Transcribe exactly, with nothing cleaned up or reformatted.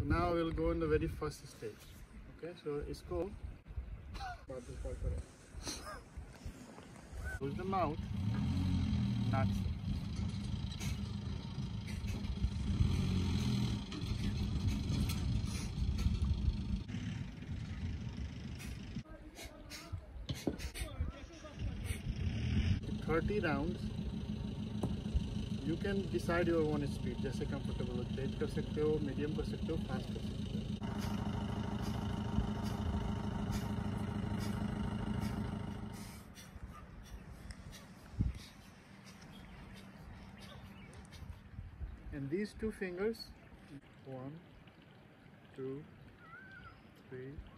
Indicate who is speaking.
Speaker 1: So now we'll go in the very first stage. Okay, so इसको close the mouth, nuts. thirty rounds. You can decide your own speed. जैसे comfortable हो, तेज कर सकते हो, medium कर सकते हो, fast कर सकते हो. And these two fingers, one, two, three,